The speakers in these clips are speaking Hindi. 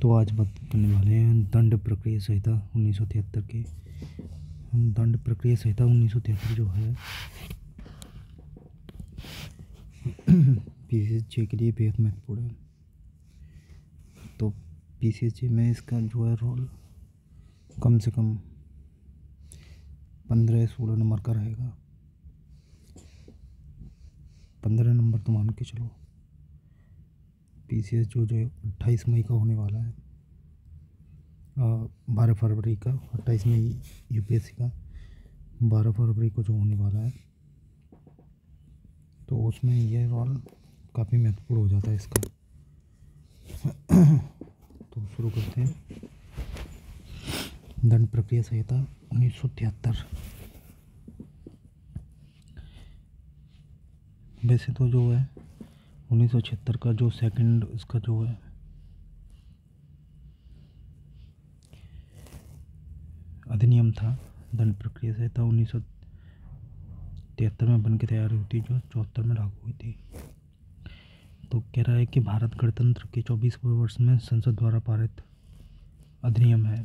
तो आज बात करने वाले हैं दंड प्रक्रिया संहिता 1973 के। दंड प्रक्रिया संहिता 1973 जो है पीसीएसजे के लिए बेहद महत्वपूर्ण है। तो पीसीएसजे में इसका जो है रोल कम से कम 15-16 नंबर का रहेगा। 15 नंबर तो मान के चलो। पीसीएस जो 28 मई का होने वाला है, 12 फरवरी का। 28 मई यूपीएससी का, 12 फरवरी को जो होने वाला है, तो उसमें यह रोल काफ़ी महत्वपूर्ण हो जाता है इसका। तो शुरू करते हैं। दंड प्रक्रिया संहिता 1973। वैसे तो जो है 1976 का जो सेकंड इसका जो है अधिनियम था, दंड प्रक्रिया संहिता 1973 में बन के तैयार हुई थी, जो 74 में लागू हुई थी। तो कह रहा है कि भारत गणतंत्र के 24वें वर्ष में संसद द्वारा पारित अधिनियम है।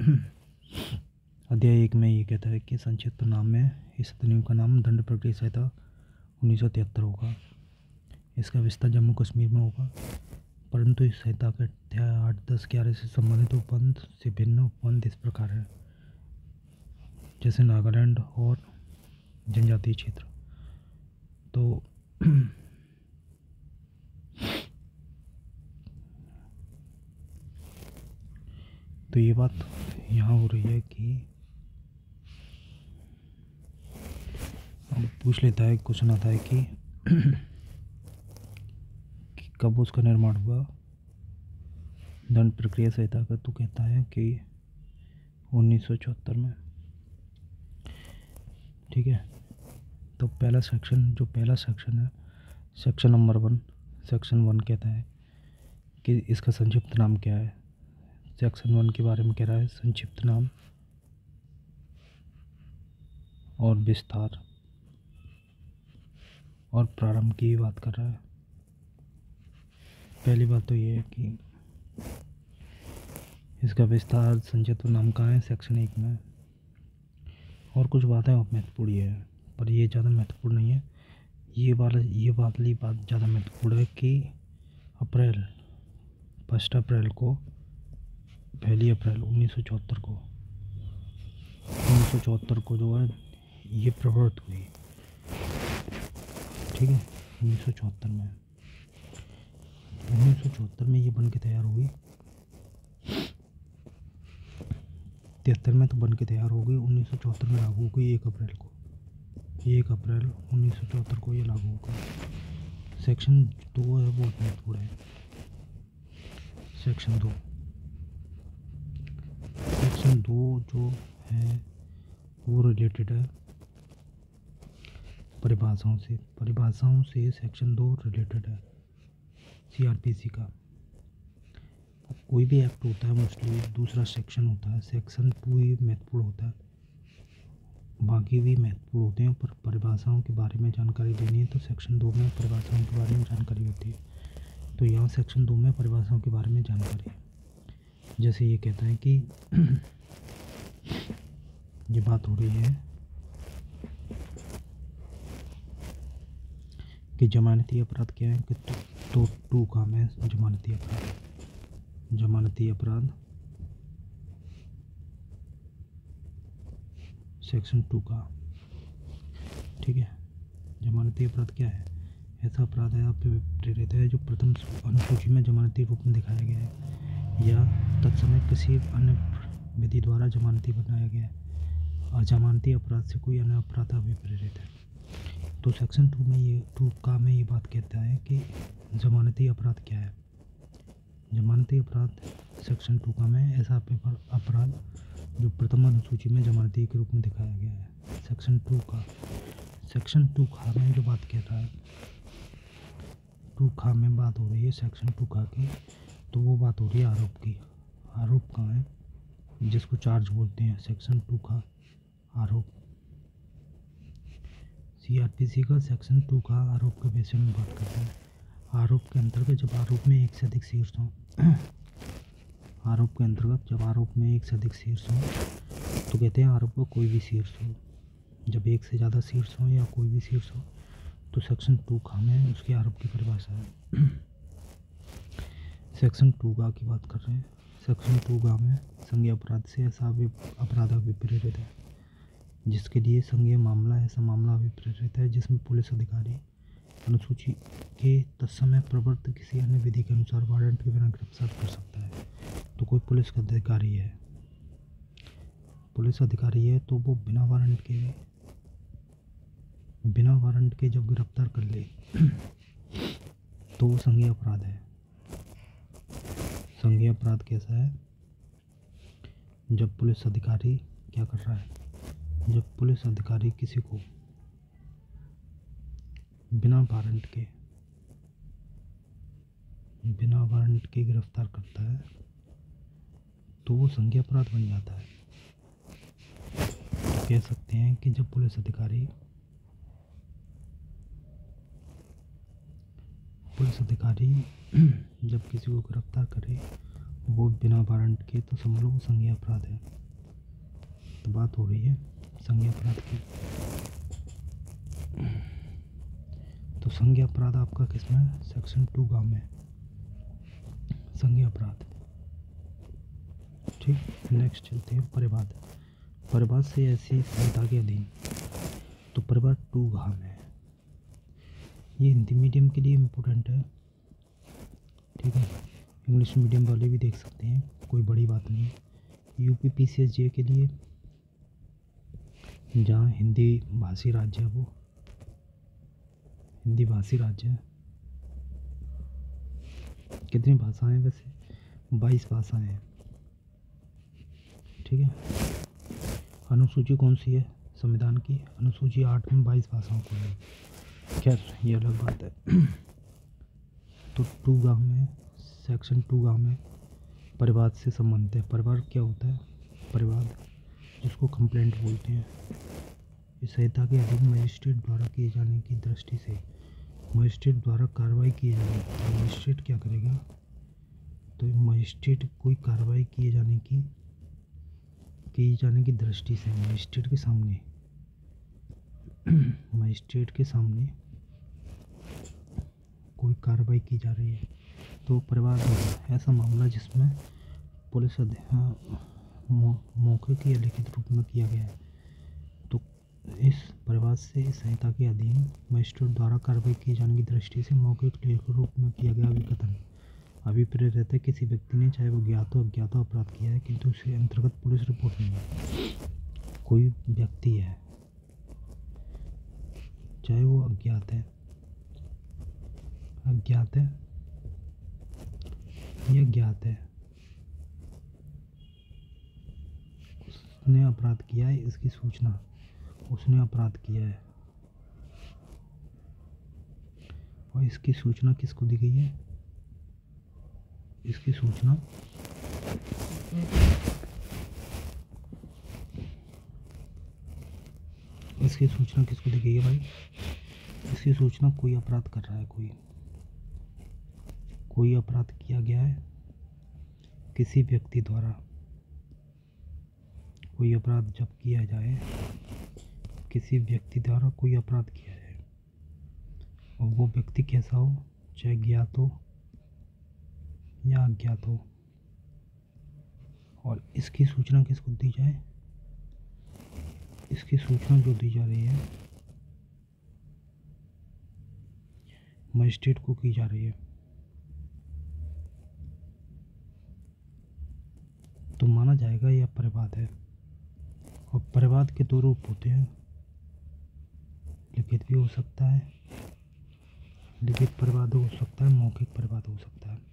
अध्याय 1 में ये कहता है कि संक्षिप्त नाम में इस अधिनियम का नाम दंड प्रक्रिया संहिता 1973 होगा। इसका विस्तार जम्मू कश्मीर में होगा, परंतु इस संहिता के अध्याय 8, 10, 11 से संबंधित उपबंध से भिन्न उपबंध इस प्रकार है, जैसे नागालैंड और जनजातीय क्षेत्र। तो ये बात यहाँ हो रही है कि पूछ लेता है, क्वेश्चन आता है कि कब उसका निर्माण हुआ दंड प्रक्रिया संहिता का। तो कहता है कि 1974 में। ठीक है। तो पहला सेक्शन है, सेक्शन नंबर 1, सेक्शन 1 कहता है कि इसका संक्षिप्त नाम क्या है। सेक्शन 1 के बारे में कह रहा है संक्षिप्त नाम और विस्तार और प्रारंभ की बात कर रहा है। पहली बात तो ये है कि इसका विस्तार संक्षिप्त नाम कहाँ है, सेक्शन 1 में। और कुछ बातें महत्वपूर्ण है, पर ये ज़्यादा महत्वपूर्ण नहीं है। ये वाली बात ज़्यादा महत्वपूर्ण है कि 1 अप्रैल 1974 को जो है ये प्रवृत्त हुई। ठीक है। 1974 में ये बन के तैयार हुई। 73 में तो बन के तैयार हो गई, 1974 में लागू हो गई 1 अप्रैल 1974 को ये लागू होगा। सेक्शन 2 है, बहुत महत्वपूर्ण है। सेक्शन 2 जो है वो रिलेटेड है परिभाषाओं से। सेक्शन 2 रिलेटेड है सीआरपीसी का। कोई भी एक्ट होता है मोस्टली दूसरा सेक्शन होता है, सेक्शन 2 ही महत्वपूर्ण होता है, बाकी भी महत्वपूर्ण होते हैं। पर परिभाषाओं के बारे में जानकारी देनी है तो सेक्शन 2 में परिभाषाओं के बारे में जानकारी होती है। तो यहाँ सेक्शन 2 में परिभाषाओं के बारे में जानकारी है। जैसे ये कहता है कि ये बात हो रही है कि जमानती अपराध क्या है, कि तो 2 काम है जमानती अपराध सेक्शन 2 का। ठीक है। जमानती अपराध क्या है? ऐसा अपराध है आप पे प्रेरित है जो प्रथम अनुसूची में जमानती रूप में दिखाया गया है या तत्समय किसी अन्य विधि द्वारा जमानती बनाया गया है। अजमानती अपराध से कोई अन्य अपराध अभिप्रेरित है। तो सेक्शन 2 में ये बात कहता है कि जमानती अपराध क्या है। जमानती अपराध सेक्शन 2 का में ऐसा अपराध जो प्रथम अनुसूची में जमानती के रूप में दिखाया गया है। सेक्शन 2 खा में जो बात कहता है, 2 खा में बात हो रही है सेक्शन 2 खा की। तो वो बात हो रही है आरोप की। आरोप कहाँ है, जिसको चार्ज बोलते हैं। सेक्शन 2 का आरोप। सीआरपीसी का सेक्शन 2 का आरोप के विषय में बात करता है। आरोप के अंतर्गत जब आरोप में एक से अधिक शीर्ष हों आरोप के अंतर्गत जब आरोप में एक से अधिक शीर्ष हो तो कहते हैं आरोप का कोई भी शीर्ष हो। जब एक से ज़्यादा शीर्ष हो या कोई भी शीर्ष हो तो सेक्शन 2 में उसके आरोप की परिभाषा है। सेक्शन 2 की बात कर रहे हैं। सेक्शन 2 में संज्ञेय अपराध से ऐसा अपराध अभिप्रेरित है जिसके लिए संज्ञेय मामला ऐसा मामला अभिप्रेरित है जिसमें पुलिस अधिकारी अनुसूची के तत्समय प्रवर्त किसी अन्य विधि के अनुसार वारंट के बिना गिरफ्तार कर सकता है। तो कोई पुलिस अधिकारी है तो वो बिना वारंट के जब गिरफ्तार कर ले तो वो संज्ञेय अपराध है। संज्ञेय अपराध कैसा है? जब पुलिस अधिकारी क्या कर रहा है, जब पुलिस अधिकारी किसी को बिना वारंट के गिरफ्तार करता है तो वो संज्ञेय अपराध बन जाता है। कह सकते हैं कि जब पुलिस अधिकारी जब किसी को गिरफ्तार करे वो बिना वारंट के तो समझ लो वो संज्ञेय अपराध है। तो बात हो रही है संज्ञेय अपराध की। तो संज्ञेय अपराध आपका किसमें है? सेक्शन 2 में संज्ञेय अपराध। ठीक, नेक्स्ट चलते हैं परिवाद से ऐसी संहिता के अधीन। तो परिवाद 2 में ये हिंदी मीडियम के लिए इम्पोर्टेंट है। ठीक है, इंग्लिश मीडियम वाले भी देख सकते हैं, कोई बड़ी बात नहीं है। यूपी PCSJ के लिए जहाँ हिंदी भाषी राज्य है, वो हिंदी भाषी राज्य है। कितनी भाषाएं वैसे? 22 भाषाएं हैं। ठीक है, अनुसूची कौन सी है? संविधान की अनुसूची 8 में 22 भाषाओं को है। खैर ये अलग बात है। तो 2 में सेक्शन 2 में परिवाद से संबंधित है। परिवाद क्या होता है? परिवाद जिसको कंप्लेंट बोलते हैं। इस संहिता के अधीन मजिस्ट्रेट द्वारा किए जाने की दृष्टि से मजिस्ट्रेट द्वारा कार्रवाई किए जाने की मजिस्ट्रेट क्या करेगा? तो मजिस्ट्रेट कोई कार्रवाई किए जाने की दृष्टि से मजिस्ट्रेट के सामने कोई कार्रवाई की जा रही है तो परिवाद होगा ऐसा मामला जिसमें पुलिस मौखिक या लिखित रूप में किया गया है। तो इस परिवाद से इस संहिता के अधीन मजिस्ट्रेट द्वारा कार्रवाई की जाने की दृष्टि से मौखिक लिखित रूप में किया गया अभिकथन अभिप्रेत रहता है। किसी व्यक्ति ने चाहे वो ज्ञात हो अज्ञात अपराध किया है किंतु उसके अंतर्गत पुलिस रिपोर्ट नहीं है। कोई व्यक्ति है चाहे वो अज्ञात है या ज्ञात है, उसने अपराध किया है, इसकी सूचना उसने अपराध किया है और इसकी सूचना किसको दी गई है? इसकी सूचना किसको दी गई है भाई? इसकी सूचना कोई अपराध कर रहा है, कोई अपराध किया गया है किसी व्यक्ति द्वारा। कोई अपराध जब किया जाए किसी व्यक्ति द्वारा कोई अपराध किया जाए और वो व्यक्ति कैसा हो, चाहे ज्ञात हो या अज्ञात हो, और इसकी सूचना किसको दी जाए? इसकी सूचना जो दी जा रही है मजिस्ट्रेट को की जा रही है। तो माना जाएगा यह परिवाद है। और परिवाद के 2 रूप होते हैं, लिखित भी हो सकता है, लिखित परिवाद हो सकता है, मौखिक परिवाद हो सकता है।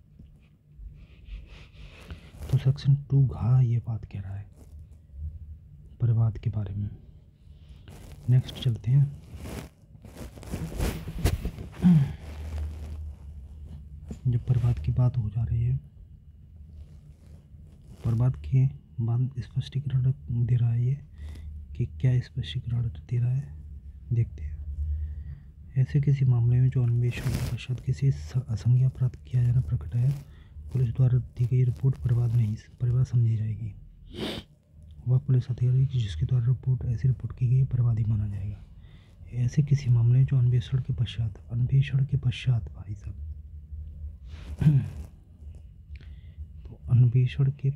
तो सेक्शन 2 ये बात कह रहा है परिवाद के बारे में। नेक्स्ट चलते हैं। जब परिवाद की बात हो जा रही है, परिवाद के बाद स्पष्टीकरण दे रहा है ये कि क्या स्पष्टीकरण दे रहा है, देखते हैं। ऐसे किसी मामले में जो अन्वेषण के पश्चात किसी असंज्ञेय अपराध किया जाना प्रकट है पुलिस द्वारा दी गई रिपोर्ट परिवाद समझी जाएगी। वह पुलिस अधिकारी जिसके द्वारा ऐसी रिपोर्ट की गई परिवादी माना जाएगा। ऐसे किसी मामले जो अन्वेषण के पश्चात भाई साहब तो अन्वेषण के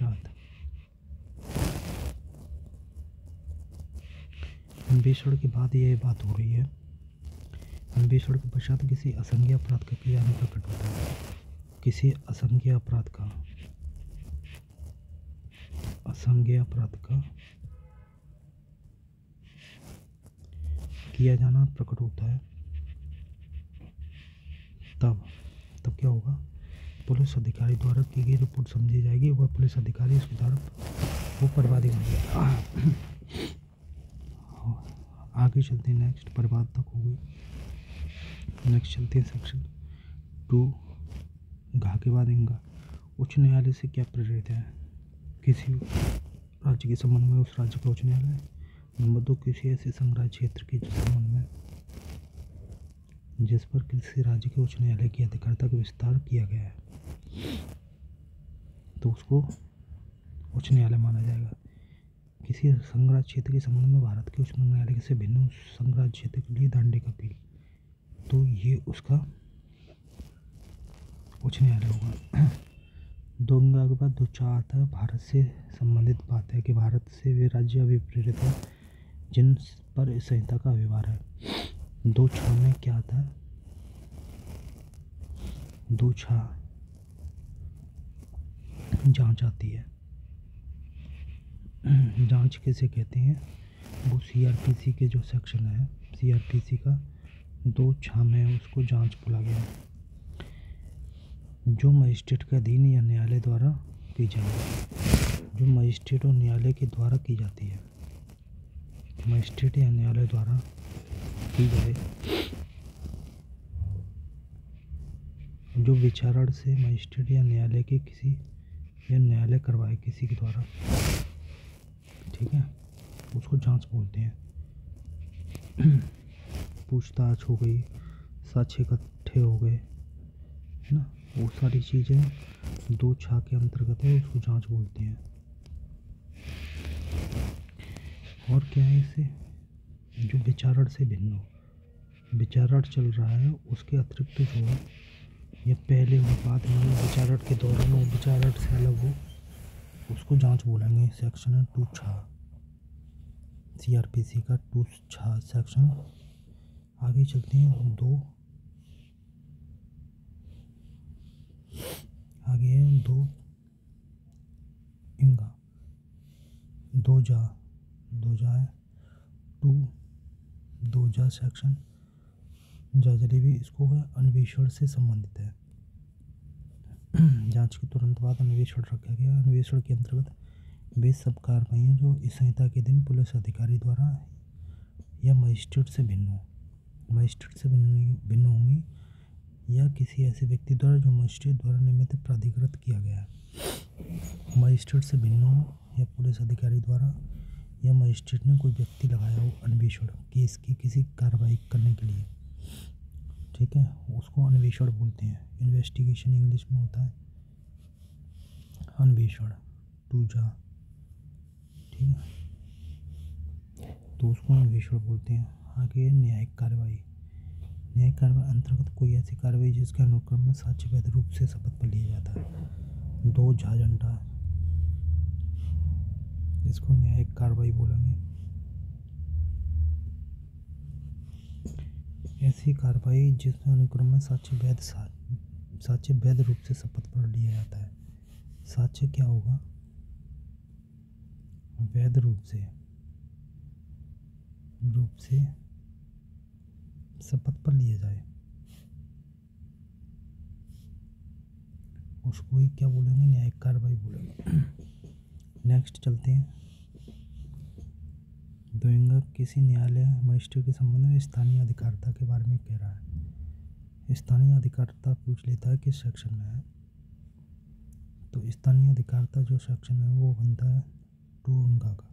बाद यह बात हो रही है। अन्वेषण के पश्चात किसी असंज्ञेय अपराध का क्रिया प्रकट होता है। किसी असंज्ञेय अपराध का किया जाना प्रकट होता है। तब क्या होगा? पुलिस अधिकारी द्वारा की गई रिपोर्ट समझी जाएगी। वह पुलिस अधिकारी उसके द्वारा वो परिवादी बन गया। आगे चलते हैं। नेक्स्ट परिवाद तक हो गई। नेक्स्ट चलते हैं सेक्शन 2 घा के बाद इंगा। उच्च न्यायालय से क्या प्रेरित है? किसी राज्य के संबंध में उस राज्य का उच्च न्यायालय। नंबर 2 किसी ऐसे संग्रह क्षेत्र के संबंध में जिस पर किसी राज्य के उच्च न्यायालय की अधिकारिता का विस्तार किया गया है तो उसको उच्च न्यायालय माना जाएगा। किसी संग्रह क्षेत्र के संबंध में भारत के उच्च न्यायालय से भिन्न संग्रह क्षेत्र के लिए दांडिक अपील तो ये उसका उच्च न्यायालय होगा। 2 के बाद 2 आता है। भारत से संबंधित बात है कि भारत से वे राज्य अभिप्रेरित है जिन पर इस संहिता का व्यवहार है। 2 में क्या आता है? 2 जांच आती है। जांच किसे कहते हैं? वो सीआरपीसी के जो सेक्शन है सीआरपीसी का 2 में उसको जांच बोला गया है। जो मजिस्ट्रेट के अधीन या न्यायालय द्वारा की जाएगी। जो मजिस्ट्रेट और न्यायालय के द्वारा की जाती है। मजिस्ट्रेट या न्यायालय द्वारा की जाए। जो विचारण से मजिस्ट्रेट या न्यायालय के किसी या न्यायालय करवाए किसी के द्वारा, ठीक है, उसको जांच बोलते हैं। पूछताछ हो गई, साक्ष्य इकट्ठे हो गए, है ना, वो सारी चीज़ें 2 के अंतर्गत है, उसको जांच बोलते हैं। और क्या है इसे? जो विचारण से भिन्न हो, विचारण चल रहा है उसके अतिरिक्त जो है या पहले हो बाद में विचारण के दौरान हो विचारण से अलग हो उसको जांच बोलेंगे। सेक्शन है 2 सीआरपीसी का 2 सेक्शन। आगे चलते हैं। 2 आगे है 2 इंगा। 2 है 2 सेक्शन जाजरी भी इसको है अन्वेषण से संबंधित है। जांच के तुरंत बाद अन्वेषण रखा गया। अन्वेषण के अंतर्गत वे सब कार्रवाइयाँ जो इस संहिता के दिन पुलिस अधिकारी द्वारा या मजिस्ट्रेट से भिन्न होंगी या किसी ऐसे व्यक्ति द्वारा जो मजिस्ट्रेट द्वारा नियमित प्राधिकृत किया गया है। मजिस्ट्रेट से भिन्न हो या पुलिस अधिकारी द्वारा या मजिस्ट्रेट ने कोई व्यक्ति लगाया हो अन्वेषण केस की किसी कार्रवाई करने के लिए, ठीक है, उसको अन्वेषण बोलते हैं। इन्वेस्टिगेशन इंग्लिश में होता है अन्वेषण 2 ठीक है, तो उसको अन्वेषण बोलते हैं। आगे न्यायिक कार्रवाई। न्यायिक कार्रवाई अंतर्गत कोई ऐसी कार्रवाई जिसके अनुक्रम में साक्ष्यबद्ध रूप से शपथ पर लिया जाता है। 2 झंडा, इसको न्यायिक कार्रवाई बोलेंगे। ऐसी कार्रवाई जिसमें अनुक्रम में साक्ष्यबद्ध रूप से शपथ पर लिया जाता है। साक्ष्य क्या होगा? वैध रूप से शपथ पर लिया जाए उसको ही क्या बोलेंगे? न्यायिक कार्रवाई बोलेंगे। नेक्स्ट चलते हैं। 2 किसी न्यायालय मजिस्ट्रेट के संबंध में स्थानीय अधिकारिता के बारे में कह रहा है। स्थानीय अधिकारिता पूछ लेता है किस सेक्शन में है, तो स्थानीय अधिकारिता जो सेक्शन है वो बनता है 2 का,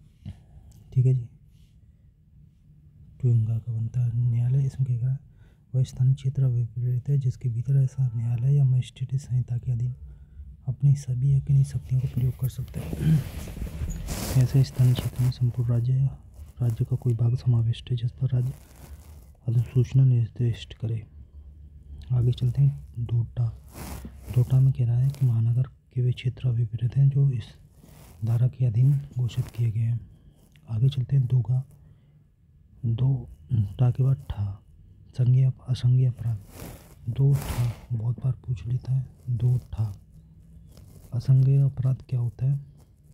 ठीक है जी, 2 का बनता है। न्यायालय इसमें क्या कह रहा है? वह स्थानीय क्षेत्र अभिप्रेरित है जिसके भीतर ऐसा न्यायालय या मजिस्ट्रेटी संहिता के अधीन अपनी सभी यकीनी शक्तियों का प्रयोग कर सकते हैं। ऐसे स्थानीय क्षेत्र में संपूर्ण राज्य का कोई भाग समाविष्ट है जिस पर राज्य अधिसूचना निर्दिष्ट करे। आगे चलते हैं। डोटा में कह रहा है कि महानगर के वे क्षेत्र अभिप्रेरित हैं जो इस धारा के अधीन घोषित किए गए हैं। आगे चलते हैं। दो टा के बाद ठा, संज्ञेय असंज्ञेय अपराध। दो ठा बहुत बार पूछ लेता है। दो ठा असंज्ञेय अपराध क्या होता है?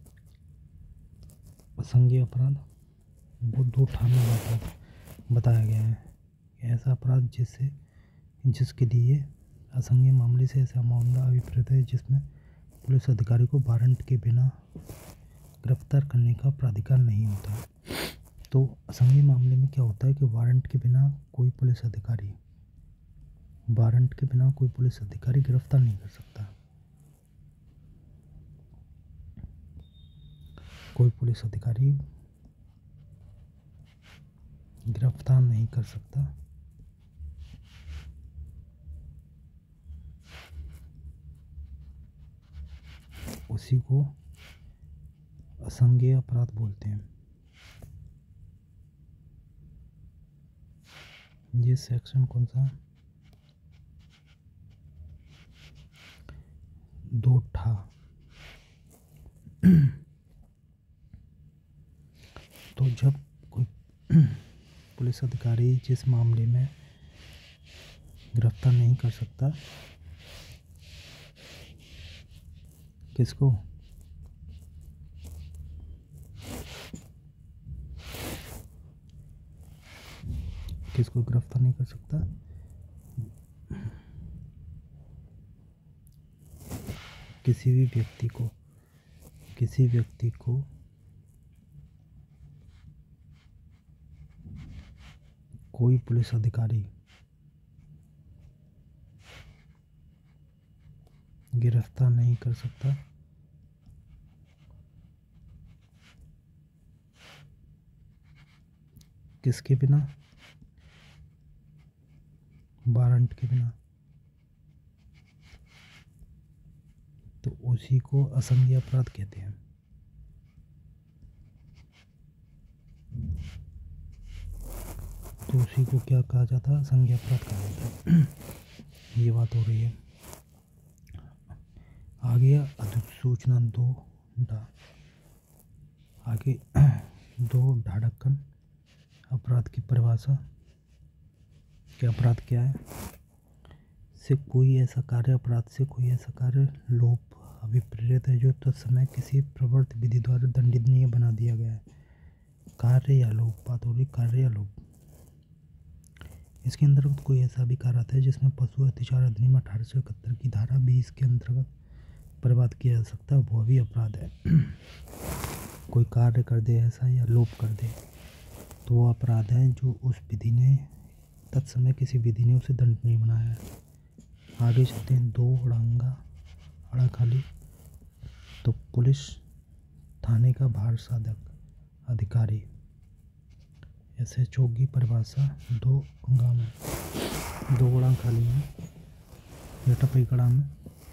असंज्ञेय अपराध वो दो ठा में बताया गया है। ऐसा अपराध जिसके लिए असंज्ञेय मामले से ऐसा मामला अभिप्रेत है जिसमें पुलिस अधिकारी को वारंट के बिना गिरफ्तार करने का प्राधिकार नहीं होता। तो असंज्ञेय मामले में क्या होता है कि वारंट के बिना कोई पुलिस अधिकारी गिरफ्तार नहीं कर सकता। कोई पुलिस अधिकारी गिरफ्तार नहीं कर सकता। उसी को असंज्ञेय अपराध बोलते हैं। ये सेक्शन कौन सा? दो ठा। तो जब कोई पुलिस अधिकारी जिस मामले में गिरफ्तार नहीं कर सकता, किसको? गिरफ्तार नहीं कर सकता? किसी व्यक्ति को कोई पुलिस अधिकारी गिरफ्तार नहीं कर सकता किसके बिना? वारंट के बिना। तो उसी को असंज्ञेय अपराध कहते हैं। तो उसी को क्या कहा जाता है? असंज्ञेय अपराध कहा जाता है। ये बात हो रही है। आगे अधिसूचना दो डा। आगे दो ढाढ़कन अपराध की परिभाषा। क्या अपराध क्या है? अपराध से कोई ऐसा कार्य लोप अभिप्रेरित है जो तत्समय किसी प्रवृत्त विधि द्वारा दंडनीय बना दिया गया है। कार्य या लोप, बात हो रही कार्य या लोप। इसके अंतर्गत कोई ऐसा भी कार्य आता है जिसमें पशु अत्याचार अधिनियम 1871 की धारा 20 के अंतर्गत बर्बाद किया जा सकता है, वह भी अपराध है। कोई कार्य कर दे ऐसा या लोप कर दे तो वो अपराध है जो उस विधि ने तत्समय किसी विधि ने उसे दंडनीय बनाया है। आगे चलते हैं। दो अड़ंगा अड़ा खाली। तो पुलिस थाने का भार साधक अधिकारी। SHO की परिभाषा दो अंगा में, दो अड़ा खाली में या टपई कड़ा में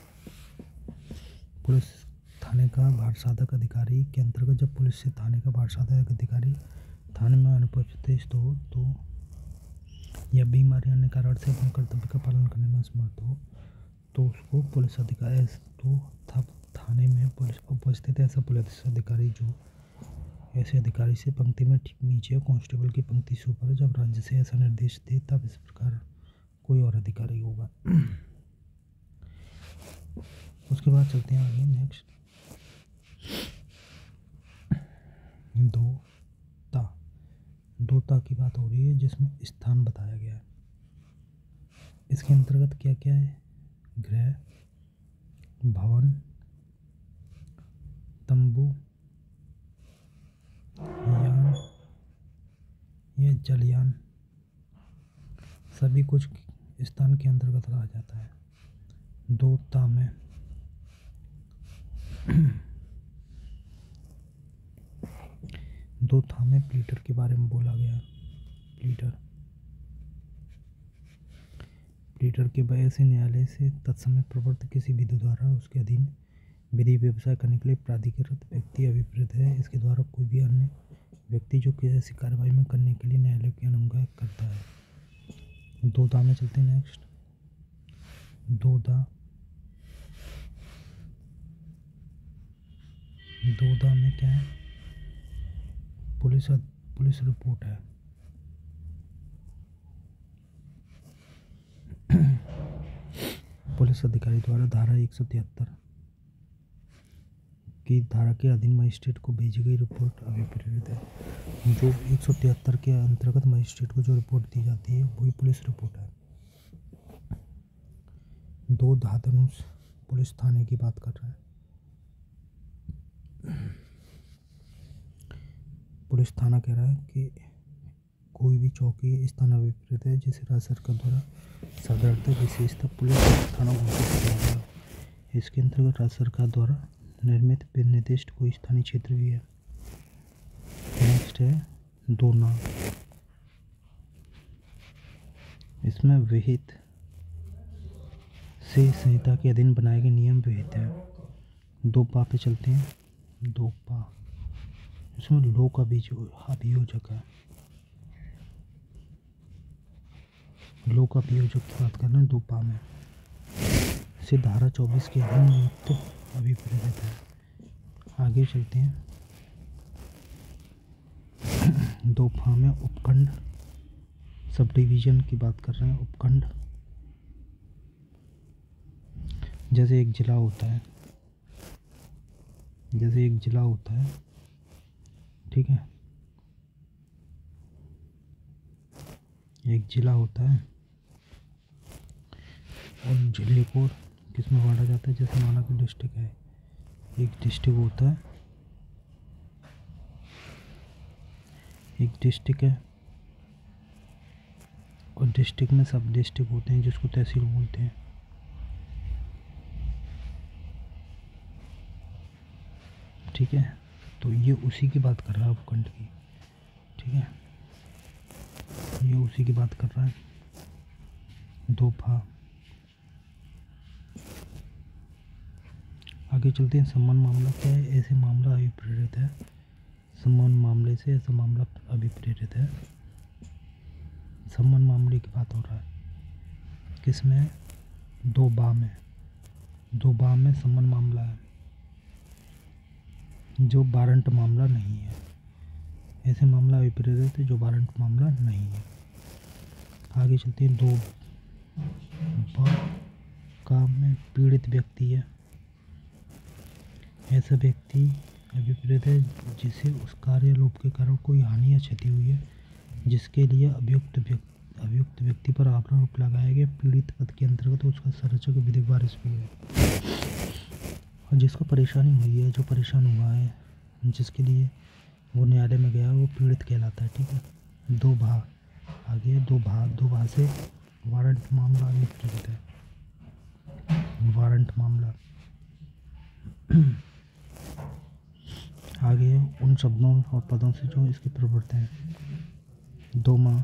पुलिस थाने का भार साधक अधिकारी के अंतर्गत जब पुलिस से थाने का भार साधक अधिकारी थाने में अनुपस्थित हो तो या बीमारी अन्य कारण से अपने कर्तव्य का पालन करने में असमर्थ हो तो उसको पुलिस अधिकारी, तो थाने में पुलिस उपस्थित ऐसा पुलिस अधिकारी जो ऐसे अधिकारी से पंक्ति में ठीक नीचे कांस्टेबल की पंक्ति से ऊपर जब राज्य से ऐसा निर्देश दे तब इस प्रकार कोई और अधिकारी होगा। उसके बाद चलते हैं आगे। नेक्स्ट दो ता की बात हो रही है जिसमें स्थान बताया गया है। इसके अंतर्गत क्या क्या है? गृह, भवन, तंबू, यान या जलयान सभी कुछ स्थान के अंतर्गत आ जाता है। दो ता में प्लीटर के बारे में बोला गया है। प्लीटर ऑपरेटर के वजह से न्यायालय से तत्समय प्रवर्त किसी विधि द्वारा उसके अधीन विधि व्यवसाय करने के लिए प्राधिकृत व्यक्ति अभिप्रेत है। इसके द्वारा कोई भी अन्य व्यक्ति जो किसी ऐसी कार्रवाई में करने के लिए न्यायालय की अनुज्ञा करता है। 2दा में चलते हैं नेक्स्ट। 2दा में क्या है? पुलिस रिपोर्ट है। पुलिस अधिकारी द्वारा धारा 173 की धारा के अधीन मजिस्ट्रेट को भेजी गई रिपोर्ट अभिप्रेत है। जो 173 के अंतर्गत मजिस्ट्रेट को जो रिपोर्ट दी जाती है वही पुलिस रिपोर्ट है। 2 धातुनुस पुलिस थाने की बात कर रहा है। पुलिस थाना कह रहा है कि कोई भी चौकी स्थान अभिप्रेत है जिसे राज्य सरकार द्वारा साधारणतः विशेषतः पुलिस थाना घोषित किया गया। इसके अंतर्गत राज्य सरकार द्वारा निर्मित निर्दिष्ट कोई स्थानीय क्षेत्र भी है। नेक्स्ट है 2 ना। इसमें विहित से संहिता के अधीन बनाए गए नियम विहित है। 2 पा पे चलते हैं। 2 पा इसमें लोक अभियोजक है। लोक अभियोजक की बात कर रहे हैं 2 पा में से धारा 24 के अधीन नियुक्त अभिप्रेत है। आगे चलते हैं। 2 फा में उपखंड सब डिवीजन की बात कर रहे हैं। उपखंड जैसे एक जिला होता है, ठीक है, एक जिला होता है और जिले को किसमें बांटा जाता है? जैसे माना कि डिस्ट्रिक्ट है, एक डिस्ट्रिक्ट होता है, और डिस्ट्रिक्ट में सब डिस्ट्रिक्ट होते हैं जिसको तहसील बोलते हैं। ठीक है, तो ये उसी की बात कर रहा है उपखंड की। ठीक है, ये उसी की बात कर रहा है। 2 फा। आगे चलते हैं। सम्मान मामला क्या है? ऐसे मामला अभिप्रेरित है। सम्मान मामले से ऐसा मामला अभिप्रेरित है। सम्मान मामले की बात हो रहा है किसमें? 2 बा में। 2 बा में सम्मान मामला है जो वारंट मामला नहीं है। ऐसे मामला अभिप्रेरित है जो वारंट मामला नहीं है। आगे चलते हैं। 2 बा का में पीड़ित व्यक्ति है। ऐसा व्यक्ति अभिप्रेत है जिसे उस कार्य लोप के कारण कोई हानि या क्षति हुई है जिसके लिए अभियुक्त व्यक्ति पर आरोप लगाया गया। पीड़ित पद के अंतर्गत उसका संरक्षक विधिक वारिस भी है और जिसको परेशानी हुई है, जो परेशान हुआ है, जिसके लिए वो न्यायालय में गया, वो पीड़ित कहलाता है। ठीक है। 2 भा आगे 2 भा से वारंट मामला अभिप्रेत है। वारंट मामला आगे उन शब्दों और पदों से जो इसके प्रवृत्त हैं। 2 माह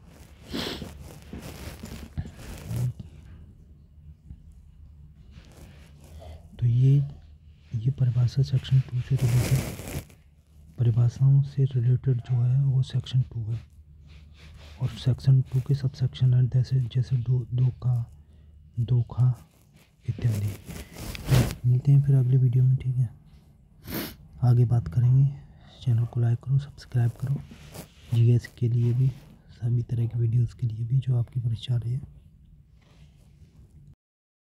तो ये परिभाषा सेक्शन 2 से रिलेटेड, परिभाषाओं से रिलेटेड जो है वो सेक्शन 2 है और सेक्शन 2 के सब सेक्शन है जैसे धोखा इत्यादि। मिलते हैं फिर अगले वीडियो में। ठीक है, आगे बात करेंगे। चैनल को लाइक करो, सब्सक्राइब करो। जीएस के लिए भी, सभी तरह के वीडियोस के लिए भी जो आपकी परीक्षा आ रही है।